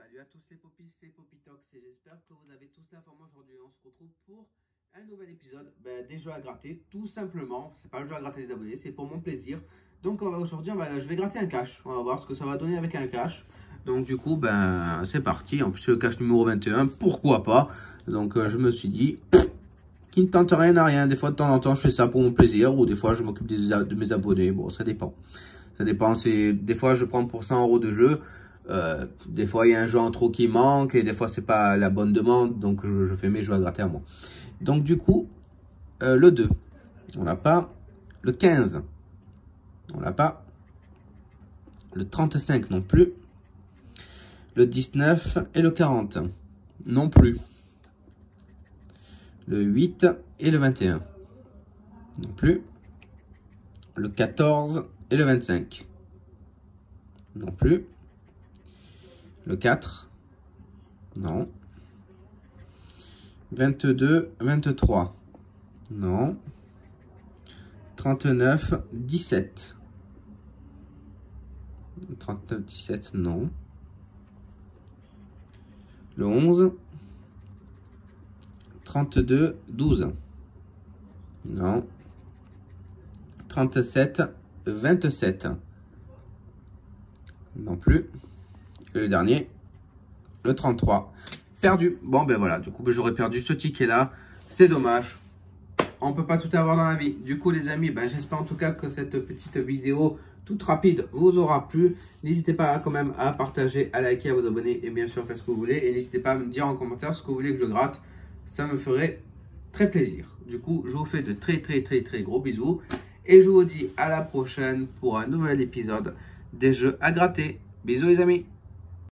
Salut à tous les popis, c'est Popitox et j'espère que vous avez tous la forme aujourd'hui. On se retrouve pour un nouvel épisode des jeux à gratter, tout simplement. C'est pas un jeu à gratter des abonnés, c'est pour mon plaisir. Donc aujourd'hui, je vais gratter un cash. On va voir ce que ça va donner avec un cash. Donc du coup, c'est parti. En plus, le cash numéro 21, pourquoi pas. Donc je me suis dit, qui ne tente rien à rien. Des fois, de temps en temps, je fais ça pour mon plaisir. Ou des fois, je m'occupe de mes abonnés. Bon, ça dépend. Ça dépend. Des fois, je prends pour 100 € de jeu. Des fois, il y a un jeu en trop qui manque. Et des fois, c'est pas la bonne demande. Donc, je fais mes jeux à gratter à moi. Donc, du coup, le 2. On l'a pas. Le 15. On l'a pas. Le 35 non plus. Le 19 et le 40 non plus. Le 8 et le 21 non plus. Le 14 et le 25 non plus. Le 4 non. 22, 23 non. 39, 17 39, 17 non. Le 11 32, 12 non. 37, 27 non plus. Et le dernier, le 33. Perdu. Bon, voilà. Du coup, j'aurais perdu ce ticket-là. C'est dommage. On peut pas tout avoir dans la vie. Du coup, les amis, j'espère en tout cas que cette petite vidéo toute rapide vous aura plu. N'hésitez pas quand même à partager, à liker, à vous abonner et bien sûr, faites ce que vous voulez. Et n'hésitez pas à me dire en commentaire ce que vous voulez que je gratte. Ça me ferait très plaisir. Du coup, je vous fais de très gros bisous. Et je vous dis à la prochaine pour un nouvel épisode des jeux à gratter. Bisous les amis.